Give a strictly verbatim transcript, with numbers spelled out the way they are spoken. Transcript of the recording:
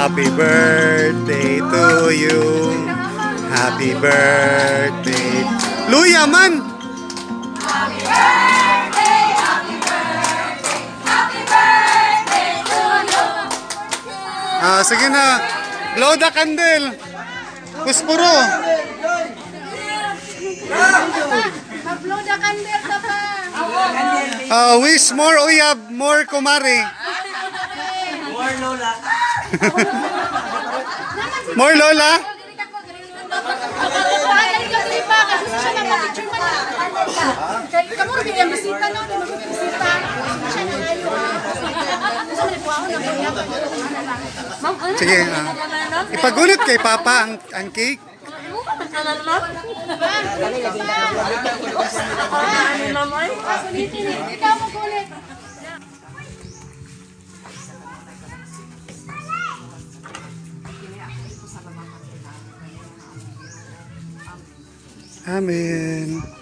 Happy birthday to you. Happy birthday. Luya man! Happy birthday, happy birthday, happy birthday to you. Ah, sige na. Blow the candle. Puspuro. Mag-blow the candle ka pa. Ah, wish more uyab, more kumari. More Lola. More lola. Kamu rin yung bisita, no? Di mag-bisita. Siya na ngayon. Gusto mo po ako na po. Sige. ah. Ipagulit kay Papa ang, ang cake. Ikaw magulit. Amen.